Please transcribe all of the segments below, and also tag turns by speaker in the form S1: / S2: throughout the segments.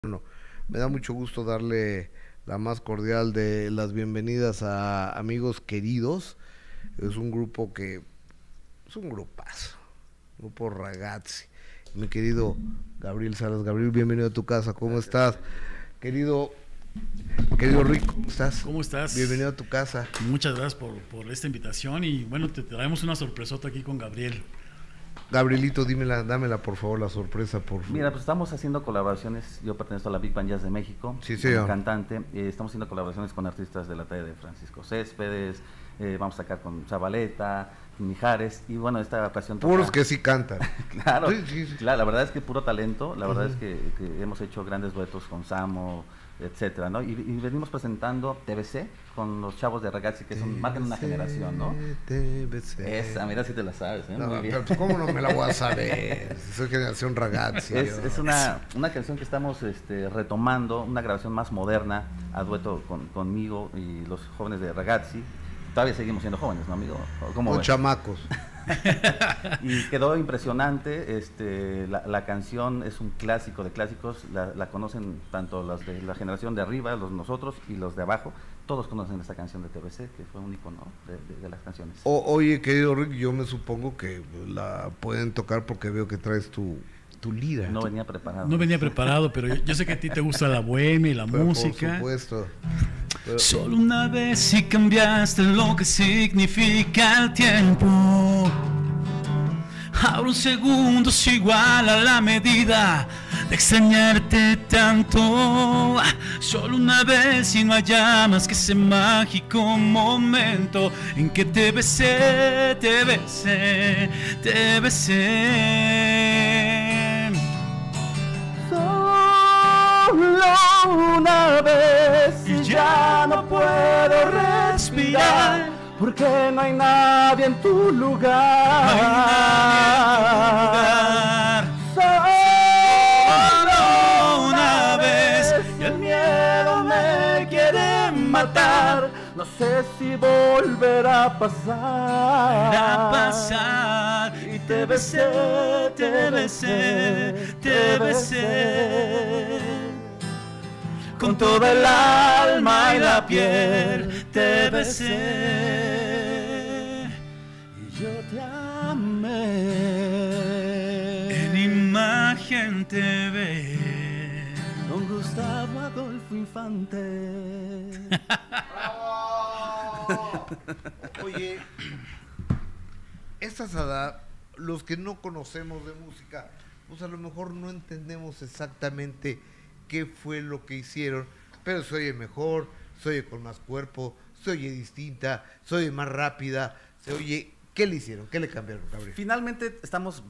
S1: Bueno, me da mucho gusto darle la más cordial de las bienvenidas a Amigos Queridos. Es un grupo que es un grupazo, grupo Ragazzi. Mi querido Gabriel Salas. Gabriel, bienvenido a tu casa. ¿Cómo estás? Querido Rick, ¿cómo estás?
S2: ¿Cómo estás?
S1: Bienvenido a tu casa.
S2: Muchas gracias por esta invitación y bueno, te traemos una sorpresota aquí con Gabriel.
S1: Gabrielito, dámela por favor, la sorpresa.
S3: Mira, pues estamos haciendo colaboraciones. Yo pertenezco a la Big Band Jazz de México,
S1: Sí, señor.
S3: cantante. Estamos haciendo colaboraciones con artistas de la talla de Francisco Céspedes, vamos a sacar con Zabaleta, Mijares, y bueno, esta ocasión
S1: Puros que sí cantan.
S3: Claro,
S1: Sí.
S3: claro, la verdad es que puro talento. La verdad es que hemos hecho grandes duetos con Samo, etcétera, ¿no? Y venimos presentando TBC con los chavos de Ragazzi, que marcan una generación, ¿no?
S1: TBC.
S3: Esa, mira si te la sabes, ¿eh?
S1: No,
S3: Muy bien.
S1: pero ¿cómo no me la voy a saber? Soy generación Ragazzi.
S3: Es una canción que estamos retomando, una grabación más moderna, a dueto conmigo y los jóvenes de Ragazzi. Todavía seguimos siendo jóvenes, ¿no, amigo? ¿Cómo
S1: Con
S3: ves?
S1: chamacos.
S3: Y quedó impresionante. La canción es un clásico de clásicos. La conocen tanto los de la generación de arriba, nosotros, y los de abajo. Todos conocen esta canción de TBC, que fue un icono de las canciones.
S1: Oye, querido Rick, yo me supongo que la pueden tocar porque veo que traes tu lira.
S3: No venía preparado.
S2: No venía preparado, pero yo sé que a ti te gusta la bohemia y la
S1: Pero
S2: música.
S1: Por supuesto. Pero,
S2: Solo una vez si cambiaste lo que significa el tiempo. Ahora un segundo es igual a la medida de extrañarte tanto. Solo una vez y no haya más que ese mágico momento en que te besé, te besé, te besé.
S3: Solo una vez y ya no puedo respirar, porque no hay nadie en tu lugar.
S2: No hay nadie en tu lugar.
S3: Solo una vez y el miedo me quiere matar. No sé si volverá a pasar.
S2: A pasar.
S3: Y te besé, te besé, te besé. Con toda el alma y la piel te besé. Y yo te amé.
S2: En Imagen TV.
S3: Don Gustavo Adolfo Infante.
S1: oye, esta Sada, los que no conocemos de música, pues a lo mejor no entendemos exactamente qué fue lo que hicieron, pero se oye mejor, se oye con más cuerpo, se oye distinta, se oye más rápida, se oye... ¿Qué le hicieron? ¿Qué le cambiaron, Gabriel?
S3: Finalmente estamos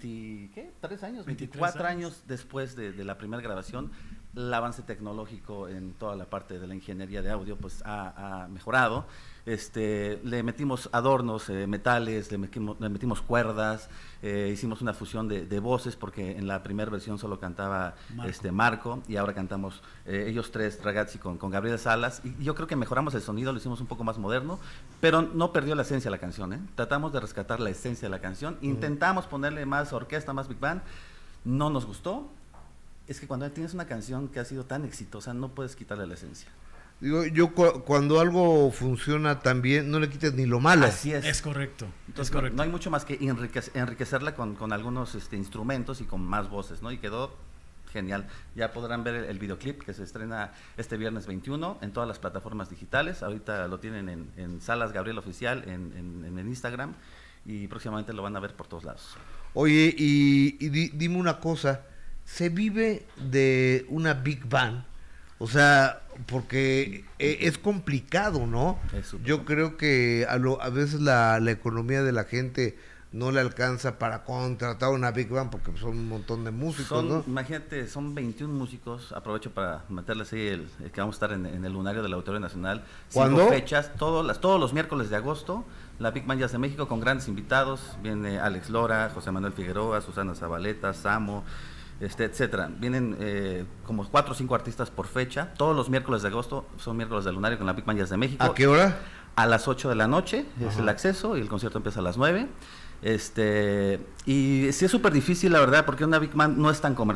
S3: 23 años, 24 años después de la primera grabación. El avance tecnológico en toda la parte de la ingeniería de audio pues ha mejorado. Le metimos adornos, metales, le metimos cuerdas, hicimos una fusión de voces, porque en la primera versión solo cantaba Marco, y ahora cantamos ellos tres, Ragazzi con Gabriel Salas, y yo creo que mejoramos el sonido, lo hicimos un poco más moderno, pero no perdió la esencia de la canción, ¿eh? Tratamos de rescatar la esencia de la canción, intentamos ponerle más orquesta, más big band, no nos gustó. Es que cuando tienes una canción que ha sido tan exitosa, no puedes quitarle la esencia.
S1: Digo, cuando algo funciona tan bien, no le quites ni lo malo.
S3: Así es.
S2: Es correcto.
S3: Entonces,
S2: Es correcto.
S3: no hay mucho más que enriquecerla con algunos instrumentos y con más voces, ¿no? Y quedó genial. Ya podrán ver el videoclip que se estrena este viernes 21 en todas las plataformas digitales. Ahorita lo tienen en Salas Gabriel Oficial, en Instagram, y próximamente lo van a ver por todos lados.
S1: Oye, y dime una cosa, ¿se vive de una big band? O sea, porque es complicado, ¿no? Yo creo que a veces la economía de la gente no le alcanza para contratar una big band, porque son un montón de músicos, ¿no?
S3: Imagínate, son 21 músicos. Aprovecho para meterles ahí el que vamos a estar en el lunario del Auditorio Nacional.
S1: ¿Cuándo?
S3: 5 fechas, todos los miércoles de agosto, la Big Band Jazz de México, con grandes invitados. Viene Alex Lora, José Manuel Figueroa, Susana Zabaleta, Samo, etcétera. Vienen como 4 o 5 artistas por fecha. Todos los miércoles de agosto son miércoles del lunario con la Big Band Jazz de México.
S1: ¿A qué hora?
S3: A las 8 de la noche es el acceso, y el concierto empieza a las 9. Y sí es súper difícil, la verdad, porque una Big Band no es tan comercial, ¿no?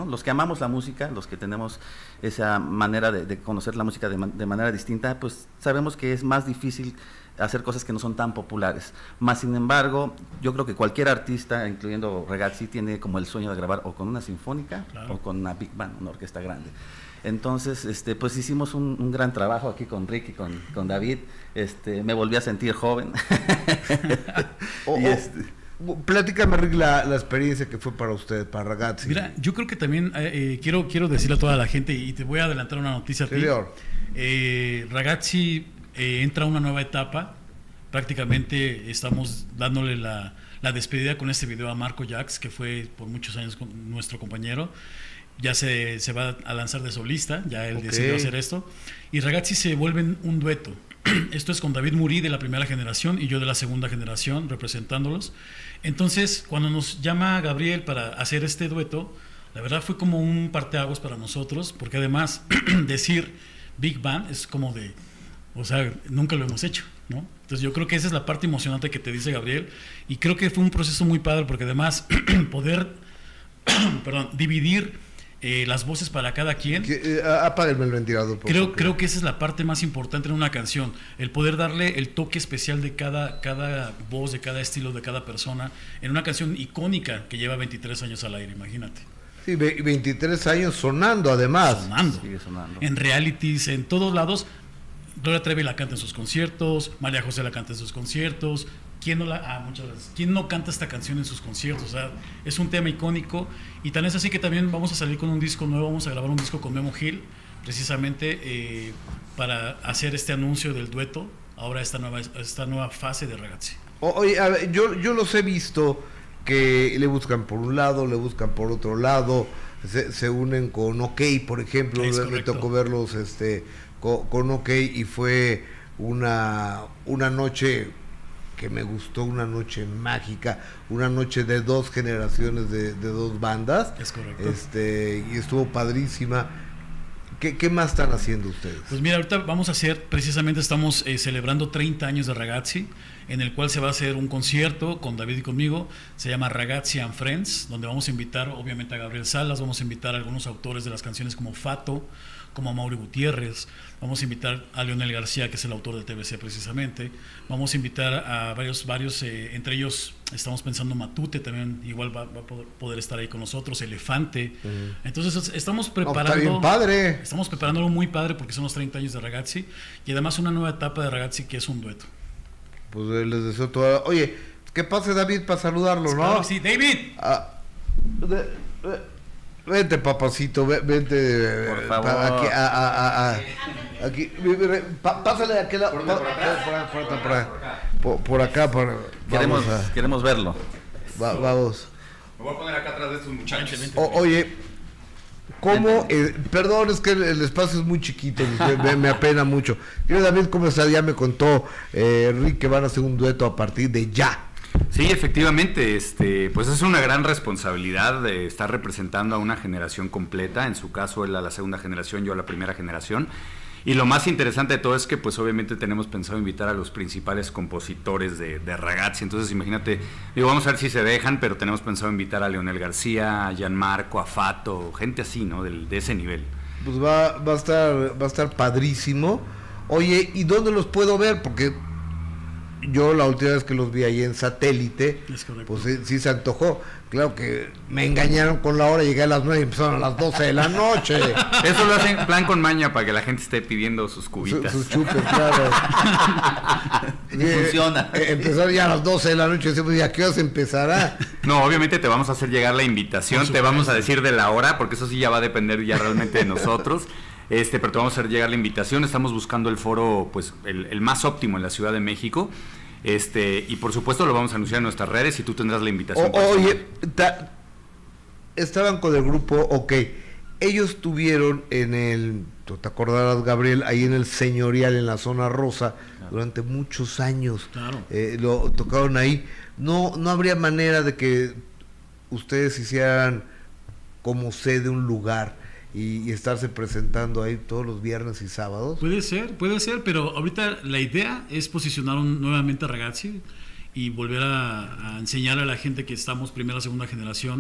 S3: los que amamos la música, los que tenemos esa manera de conocer la música de manera distinta, pues sabemos que es más difícil hacer cosas que no son tan populares. Más sin embargo, yo creo que cualquier artista, incluyendo Ragazzi, tiene como el sueño de grabar o con una sinfónica, claro, o con una big band, una orquesta grande. Entonces, pues hicimos un gran trabajo aquí con Rick y con David. Me volví a sentir joven.
S1: Platícame, Rick, la experiencia que fue para usted, para Ragazzi.
S2: Mira, yo creo que también quiero decirle a toda la gente, y te voy a adelantar una noticia a ti. Ragazzi entra a una nueva etapa. Prácticamente estamos dándole la despedida con este video a Marco Jax, que fue por muchos años nuestro compañero. Ya se va a lanzar de solista, ya él decidió hacer esto. Y Ragazzi se vuelven un dueto. Esto es con David Murí de la primera generación y yo de la segunda generación, representándolos. Entonces, cuando nos llama Gabriel para hacer este dueto, la verdad fue como un parteaguas para nosotros, porque además decir Big Band es como de, o sea, nunca lo hemos hecho, ¿no? Entonces yo creo que esa es la parte emocionante que te dice Gabriel, y creo que fue un proceso muy padre, porque además poder dividir las voces para cada quien.
S1: Apáguenme el ventilador.
S2: Creo que esa es la parte más importante en una canción, el poder darle el toque especial de cada voz, de cada estilo, de cada persona, en una canción icónica que lleva 23 años al aire, imagínate.
S1: Sí, 23 años sonando además.
S3: Sigue sonando.
S2: En realities, en todos lados. Gloria Trevi la canta en sus conciertos, María José la canta en sus conciertos. Muchas gracias. ¿Quién no canta esta canción en sus conciertos? O sea, es un tema icónico, y tan es así que también vamos a salir con un disco nuevo, vamos a grabar un disco con Memo Gil, precisamente para hacer este anuncio del dueto, ahora esta nueva fase de Ragazzi.
S1: Oye, a ver, yo los he visto que le buscan por un lado, le buscan por otro lado, se unen con OK, por ejemplo, me tocó verlos con OK, y fue una noche que me gustó, una noche mágica, una noche de dos generaciones de dos bandas.
S2: Es correcto.
S1: Y estuvo padrísima. ¿Qué más están haciendo ustedes?
S2: Pues mira, ahorita vamos a hacer, precisamente estamos celebrando 30 años de Ragazzi, en el cual se va a hacer un concierto con David y conmigo, se llama Ragazzi and Friends, donde vamos a invitar obviamente a Gabriel Salas, vamos a invitar a algunos autores de las canciones como Fato, como a Mauri Gutiérrez, vamos a invitar a Leonel García, que es el autor de TBC precisamente, vamos a invitar a varios entre ellos estamos pensando Matute también, igual va a poder estar ahí con nosotros, Elefante. Entonces estamos preparando,
S1: está bien padre.
S2: Estamos preparándolo muy padre, porque son los 30 años de Ragazzi, y además una nueva etapa de Ragazzi que es un dueto.
S1: Pues les deseo todo. Oye, que pase David para saludarlo, ¿no?
S2: Claro, sí, David.
S1: Vente, papacito, vente.
S3: Por favor.
S1: Aquí, pásale de aquel lado. Por acá.
S3: Queremos verlo.
S1: Vamos.
S4: Me voy a poner acá atrás de estos muchachos.
S1: Oye, ¿cómo? Perdón, es que el espacio es muy chiquito, me apena mucho. Yo, David, ¿cómo está? Ya me contó Rick que van a hacer un dueto a partir de ya.
S4: Sí, efectivamente, pues es una gran responsabilidad de estar representando a una generación completa. En su caso, él a la segunda generación, yo a la primera generación. Y lo más interesante de todo es que pues obviamente tenemos pensado invitar a los principales compositores de Ragazzi. Entonces imagínate, vamos a ver si se dejan, pero tenemos pensado invitar a Leonel García, a Gianmarco, a Fato, gente así, ¿no? De ese nivel.
S1: Pues va a estar padrísimo. Oye, ¿y dónde los puedo ver? Porque yo la última vez que los vi ahí en Satélite, pues sí se antojó. Claro que me engañaron con la hora, llegué a las 9 y empezaron a las 12 de la noche.
S4: Eso lo hacen plan con maña para que la gente esté pidiendo sus cubitas.
S1: Sus chupes, claro.
S3: Funciona.
S1: Empezar ya a las 12 de la noche, decimos, ¿y a qué hora se empezará?
S4: No, obviamente te vamos a hacer llegar la invitación, te vamos a decir de la hora, porque eso sí ya va a depender ya realmente de nosotros. Pero te vamos a hacer llegar la invitación. Estamos buscando el foro, pues el más óptimo en la Ciudad de México. Y por supuesto lo vamos a anunciar en nuestras redes y tú tendrás la invitación.
S1: Oye, estaban con el grupo OK. Ellos tuvieron tú te acordarás, Gabriel, ahí en el Señorial, en la zona rosa, claro, durante muchos años.
S2: Claro.
S1: Lo tocaron ahí. No habría manera de que ustedes hicieran como sede un lugar y estarse presentando ahí todos los viernes y sábados.
S2: Puede ser, pero ahorita la idea es posicionar nuevamente a Ragazzi y volver a enseñar a la gente que estamos primera, segunda generación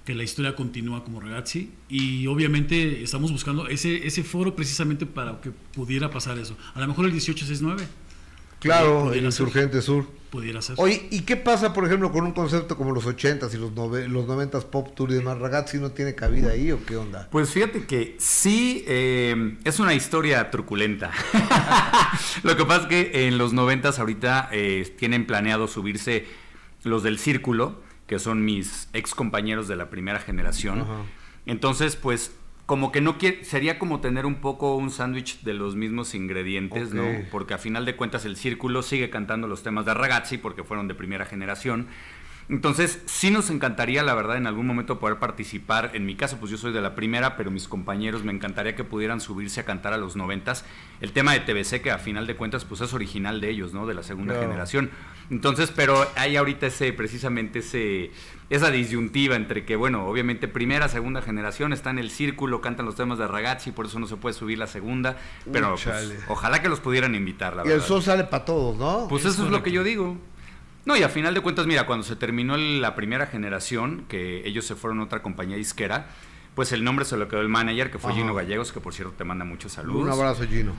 S2: que la historia continúa como Ragazzi, y obviamente estamos buscando ese foro precisamente para que pudiera pasar eso. A lo mejor el 1869.
S1: Claro, el Insurgente Sur.
S2: Pudiera ser.
S1: Oye, ¿y qué pasa, por ejemplo, con un concepto como los 80s y los 90s Pop Tour y demás? ¿Ragazzi no tiene cabida ahí o qué onda?
S4: Pues fíjate que sí, es una historia truculenta. Lo que pasa es que en los 90s ahorita tienen planeado subirse los del Círculo, que son mis ex compañeros de la primera generación.
S1: Ajá.
S4: Entonces, pues, como que no sería como tener un poco un sándwich de los mismos ingredientes, ¿no? Porque a final de cuentas el Círculo sigue cantando los temas de Ragazzi porque fueron de primera generación. Entonces, sí nos encantaría, la verdad, en algún momento poder participar. En mi caso, pues yo soy de la primera, pero mis compañeros me encantaría que pudieran subirse a cantar a los 90s. El tema de TBC, que a final de cuentas, pues es original de ellos, ¿no? De la segunda generación. Entonces, pero hay ahorita precisamente esa disyuntiva entre que, bueno, obviamente primera, segunda generación, está en el Círculo, cantan los temas de Ragazzi, por eso no se puede subir la segunda, pero pues, ojalá que los pudieran invitar, la verdad.
S1: Y el sol sale para todos, ¿no?
S4: Pues eso es lo que yo digo. No, y a final de cuentas, mira, cuando se terminó la primera generación, que ellos se fueron a otra compañía disquera, pues el nombre se lo quedó el manager, que fue Gino Gallegos, que por cierto te manda muchos saludos.
S1: Un abrazo, Gino.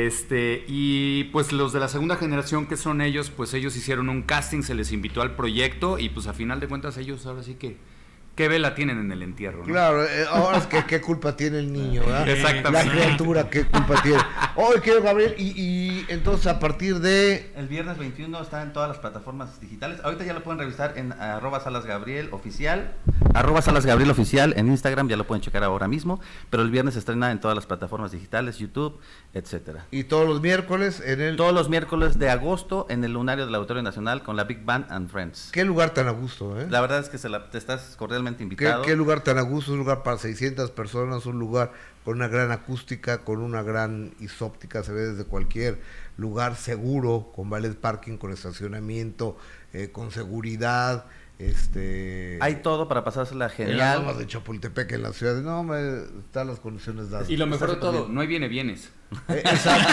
S4: Y pues los de la segunda generación, que son ellos, pues ellos hicieron un casting, se les invitó al proyecto, y pues a final de cuentas ellos ahora sí que ¿qué vela tienen en el entierro, no?
S1: Claro, ahora es que qué culpa tiene el niño, ¿verdad?
S4: Exactamente.
S1: La criatura, qué culpa tiene. Oye, quiero, Gabriel, y entonces a partir de...
S3: El viernes 21 está en todas las plataformas digitales. Ahorita ya lo pueden revisar en @salasgabriel_oficial. @salasgabriel_oficial en Instagram, ya lo pueden checar ahora mismo. Pero el viernes se estrena en todas las plataformas digitales, YouTube, etcétera.
S1: Y todos los miércoles en el...
S3: Todos los miércoles de agosto en el Lunario del Auditorio Nacional con la Big Band and Friends.
S1: Qué lugar tan a gusto, ¿eh?
S3: La verdad es que te estás cordialmente invitado.
S1: ¿Qué lugar tan a gusto? Un lugar para 600 personas, un lugar con una gran acústica, con una gran isóptica, se ve desde cualquier lugar, seguro, con valet parking, con estacionamiento, con seguridad.
S3: Hay todo para pasársela
S1: En las
S3: genial.
S1: lomas de Chapultepec, en la ciudad, están las condiciones dadas.
S4: Y lo mejor de todo, no hay bienes.
S1: Exacto.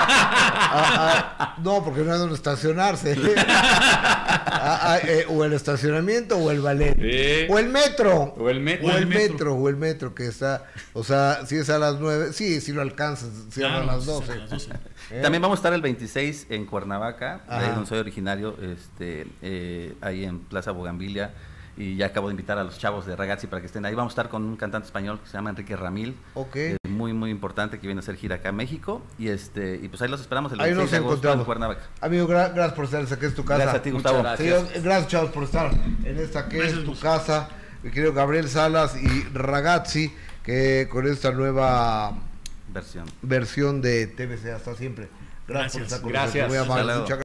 S1: No, porque no hay donde estacionarse. O el estacionamiento o el ballet. O el metro.
S4: O el metro.
S1: O el metro que está, o sea, si es a las 9, sí, si lo alcanzas, cierra a las 12.
S3: También vamos a estar el 26 en Cuernavaca, de
S1: Ajá.
S3: donde soy originario, ahí en Plaza Bugambilia, y ya acabo de invitar a los chavos de Ragazzi para que estén ahí. Vamos a estar con un cantante español que se llama Enrique Ramil, muy muy importante, que viene a hacer gira acá a México, y pues ahí los esperamos el 26 de agosto en Cuernavaca.
S1: Amigo, gracias por estar, esta que es tu casa.
S3: Gracias a ti, Gustavo.
S1: Gracias, chavos, por estar en esta que es tu casa. Mi querido Gabriel Salas y Ragazzi, que con esta nueva versión de TBC. Hasta siempre. Gracias por estar con nosotros. Muy amable. Muchas gracias.